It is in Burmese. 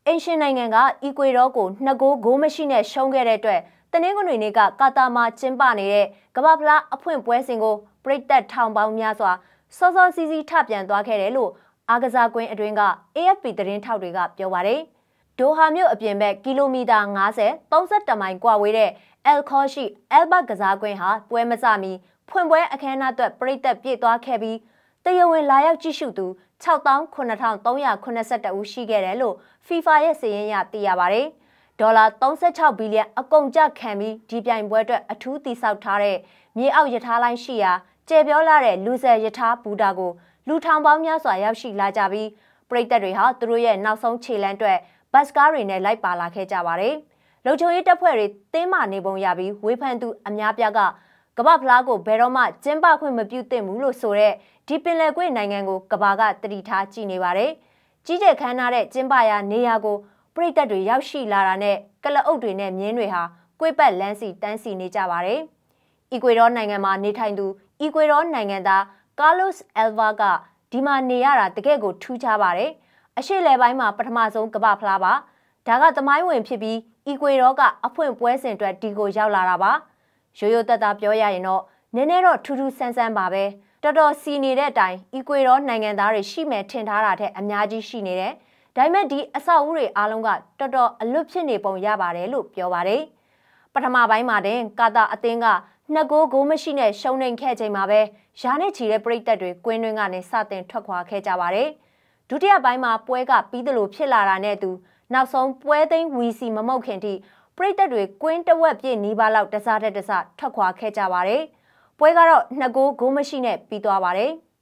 အင်ရှင်နိုင်ငံကအီကွေဒေါကို2ဂိုးဂိုးမရှိနဲ့ရှုံးခဲ့တဲ့အတွက်တနင်္ဂနွေနေ့ကကာတာမှာကျင်းပနေတဲ့ကမ္ဘာဖလားအဖွင့်ပွဲစဉ်ကိုပရိသတ်ထောင်ပေါင်းများစွာစောစောစီးစီးထပြန်သွားခဲ့တယ်လို့အားကစားကွင်းအတွင်းက AFP သတင်းထောက်တွေကပြောပါတယ်။ဒိုဟာမြို့အပြင်ဘက်ကီလိုမီတာ90 31မိုင်ကွာဝေးတဲ့အယ်ခေါရှိအယ်ဘတ်ကစားကွင်းဟာပွဲမစမီဖွင့်ပွဲအခမ်းအနားအတွက်ပရိသတ်ပြည့်သွားခဲ့ပြီးတရားဝင်လာရောက်ကြည့်ရှုသူ69382ဦးရှိခဲ့တယ်လို့ FIFA ရဲ့စာရင်းအရသိရပါတယ်။ဒေါ်လာ36ဘီလီယံအကုန်ကျခံပြီးဒီပြိုင်ပွဲအတွက်အထူးတည်ဆောက်ထားတဲ့မြေအောက်ရထားလိုင်းရှိရာကျေပြောလာတဲ့လူဆယ်ရထားဘူတာကိုလူထောင်ပေါင်းများစွာရောက်ရှိလာကြပြီးပရိသတ်တွေဟာသူတို့ရဲ့နောက်ဆုံးခြေလှမ်းအတွက်ဘတ်စကားတွေနဲ့လိုက်ပါလာခဲ့ကြပါတယ်။လုံခြုံရေးတပ်ဖွဲ့တွေတင်းမာနေပုံရပြီးဝေဖန်သူအများပြားကကမ္ဘာဖလားကိုဘယ်တော့မှကျင်းပခွင့်မပြုသင့်ဘူးလို့ဆိုတဲ့ဒီပင်လယ်ကွေ့နိုင်ငံကိုကမ္ဘာကတတိထားကြည့်နေပါတယ်။ကြီးကျယ်ခမ်းနားတဲ့ကျင်းပရာနေရာကိုပရိသတ်တွေရောက်ရှိလာတာနဲ့ကလအုပ်တွေနဲ့မြင်းတွေဟာကွေ့ပတ်လန်းစီတန်းစီနေကြပါတယ်။အီကွေဒေါနိုင်ငံမှာနေထိုင်သူအီကွေဒေါနိုင်ငံသားကားလော့စ်အယ်ဗာကဒီမှာနေရတာတကယ့်ကိုထူးခြားပါတယ်။အရှေ့လယ်ပိုင်းမှာပထမဆုံးကမ္ဘာဖလားပါ။ဒါကသမိုင်းဝင်ဖြစ်ပြီးအီကွေဒေါကအဖွင့်ပွဲစဉ်အတွက်ဒီကိုရောက်လာတာပါ။ရိုးရိုးသက်သက်ပြောရရင်တော့နည်းနည်းတော့ထူးထူးဆန်းဆန်းပါပဲ။တော်တော်စီနေတဲ့အတိုင်းအီကွေဒေါနိုင်ငံသားတွေရှိမယ်ထင်ထားတာထက်အများကြီးရှိနေတယ်။ဒါပေမဲ့ဒီအဆောက်အဦတွေအားလုံးကတော်တော်အလွတ်ဖြစ်နေပုံရပါတယ်လို့ပြောပါတယ်။ပထမပိုင်းမှာတင်ကာတာအသင်းက2ဂိုးဂိုးမရှိနဲ့ရှုံးနိမ့်ခဲ့ချိန်မှာပဲရာနဲ့ချီတဲ့ပရိသတ်တွေကွင်းတွင်းကနေစတင်ထွက်ခွာခဲ့ကြပါတယ်။ဒုတိယပိုင်းမှာပွဲကပြီးသလိုဖြစ်လာတာနဲ့အတူနောက်ဆုံးပွဲသိမ်းဝီစီမမုတ်ခင်ထိပရိသတ်တွေကွင်းတဝက်ပြည့်နီးပါးလောက်တစားတဲ့တစားထွက်ခွာခဲ့ကြပါတယ်။ပွဲကတော့2ဂိုးဂိုးမရှိနဲ့ပြီးသွားပါတယ်။